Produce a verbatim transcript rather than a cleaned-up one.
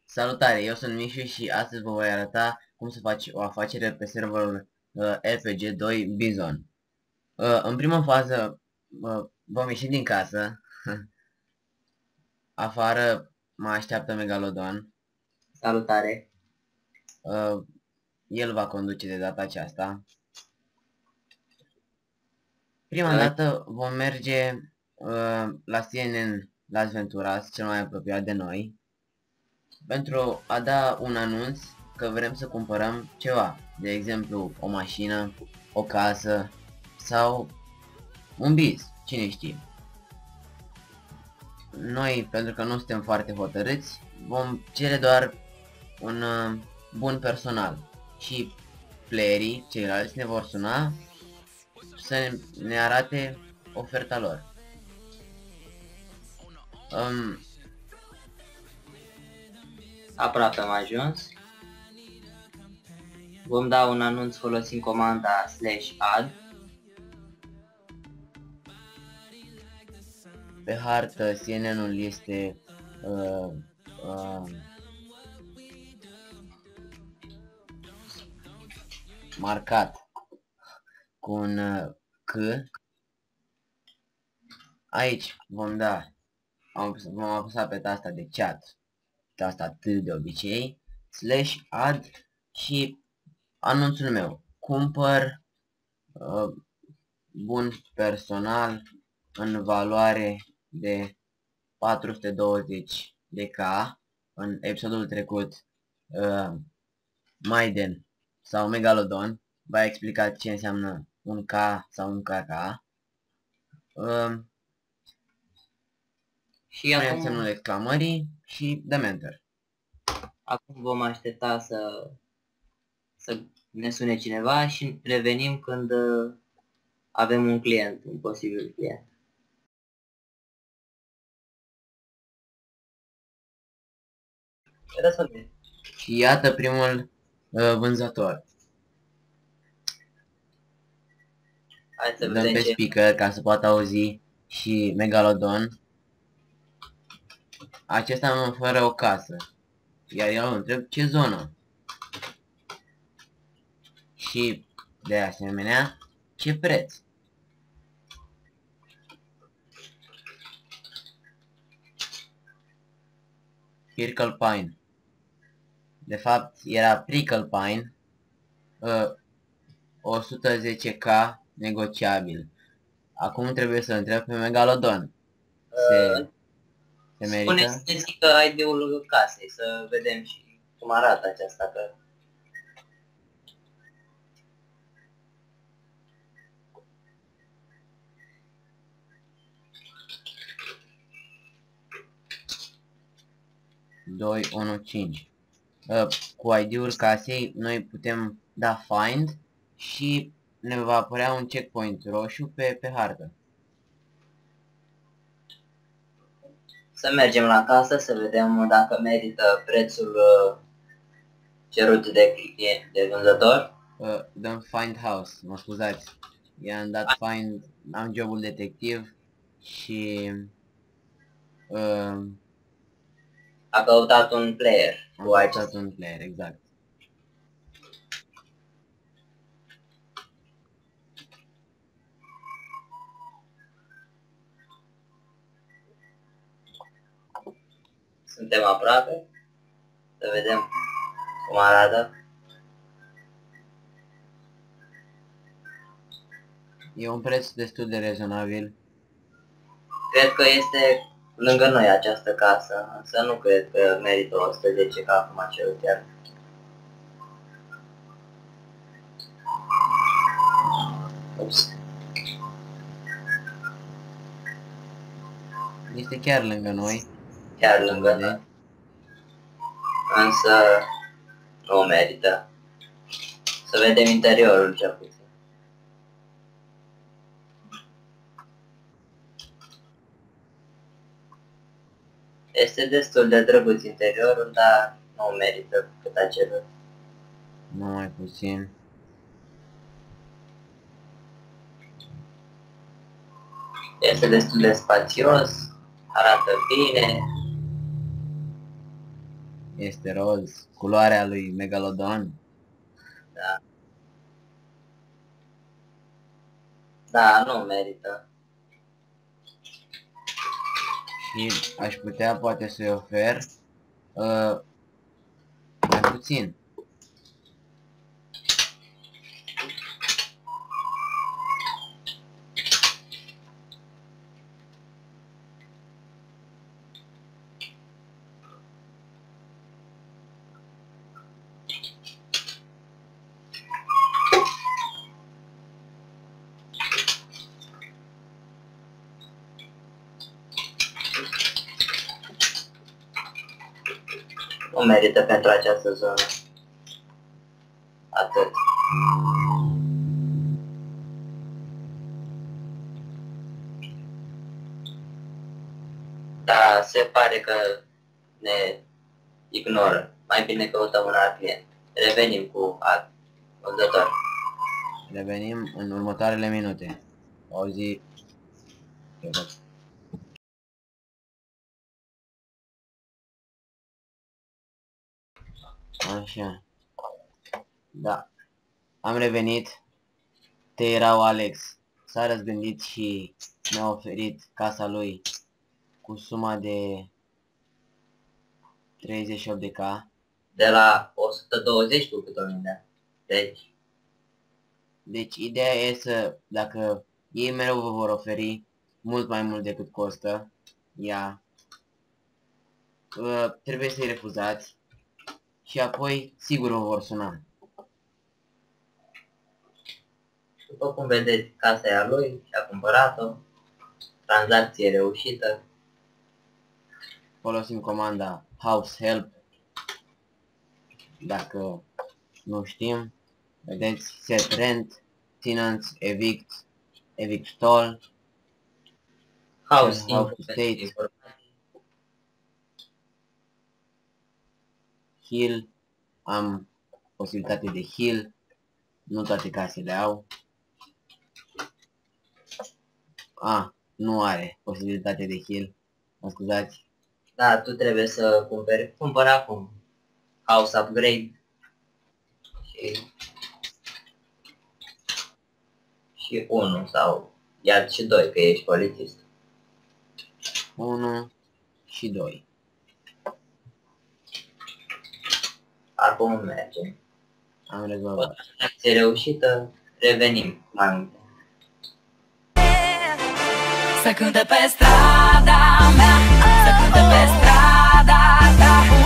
Salutare, eu sunt Mișu și astăzi vă voi arăta cum să faci o afacere pe serverul uh, R P G doi Bizon. Uh, în prima fază uh, vom ieși din casă. Afară mă așteaptă Megalodon. Salutare! Uh, el va conduce de data aceasta. Prima dată vom merge uh, la C N N Las Venturas, cel mai apropiat de noi, pentru a da un anunț că vrem să cumpărăm ceva, de exemplu o mașină, o casă sau un bis, cine știe. Noi, pentru că nu suntem foarte hotărâți, vom cere doar un uh, bun personal și playerii, ceilalți, ne vor suna să ne arate oferta lor. Um, Aproape am ajuns. Vom da un anunț folosind comanda slash add. Pe hartă C N N-ul este uh, uh, marcat cu un uh, C. Aici vom da, vom apăsa pe tasta de chat, tasta T de obicei, slash add și anunțul meu. Cumpăr uh, bun personal în valoare de patru sute douăzeci de K. În episodul trecut uh, Maiden sau Megalodon v-a explicat ce înseamnă un K sau un K K. Uh, Și acum, semnul exclamării și dăm enter. acum vom aștepta să, să ne sune cineva și revenim când uh, avem un client, un posibil client. Și iată primul uh, vânzător. Hai să Dăm vedem pe ce... speaker ca să poată auzi și Megalodon. Acesta mă oferă o casă, iar eu îl întreb ce zonă. Și de asemenea ce preț. Prickle Pine. De fapt era Prickle Pine, uh, o sută zece K negociabil. Acum trebuie să întreb pe Megalodon. Se, se merită? Spune-ți că I D-ul casei, să vedem și cum arată aceasta. Că... doi unu cinci. Uh, cu I D-ul casei noi putem da find și ne va apărea un checkpoint roșu pe, pe hartă. Să mergem la casă să vedem dacă merită prețul uh, cerut de client, de vânzător. Uh, dăm find house, mă scuzați. I-am dat find, am jobul detectiv și uh, A căutat un player. am căutat un player, exact. Suntem aproape. Să vedem cum arată. E un preț destul de rezonabil. Cred că este lângă noi această casă, însă nu cred că merită o sută zece ca acum cerut chiar. Ups. Este chiar lângă noi. Chiar lângă noi. Însă nu merită. Să vedem interiorul cel puțin. Este destul de drăguț interiorul, dar nu merită cât a cerut. Nu mai puțin. Este destul de spațios, arată bine. Este roz. Culoarea lui Megalodon. Da. Da, nu merită. Și aș putea poate să-i ofer uh, mai puțin. Nu merită pentru această zonă. Atât. Da, se pare că ne ignoră. Mai bine căutăm un alt client. Revenim cu alt vânzător. Revenim în următoarele minute. O zi. Așa. Da. Am revenit. Te erau Alex. S-a răzgândit și mi-a oferit casa lui cu suma de treizeci și opt de K. De la o sută douăzeci cu cât o minte. Deci, Deci ideea e să, dacă ei mereu vă vor oferi mult mai mult decât costă ea, uh, trebuie să-i refuzați și apoi sigur vă vor suna. după cum vedeți, casa e a lui și a cumpărat-o. Tranzacție reușită. Folosim comanda house help. Dacă nu știm, vedeți set rent, tenants, evict, evict toll, House, house to state, heal, am posibilitate de heal, nu toate casele au. A, nu are posibilitate de heal, mă scuzați. Da, tu trebuie să cumperi. Cumpăr acum. House upgrade. Și... Și unu sau... Iar și doi, că ești polițist. unu și doi. Acum mergem. Am O rezolvat. tranzacție reușită. Revenim mai multe. Să cânte pe strada mea, să cânte pe strada ta.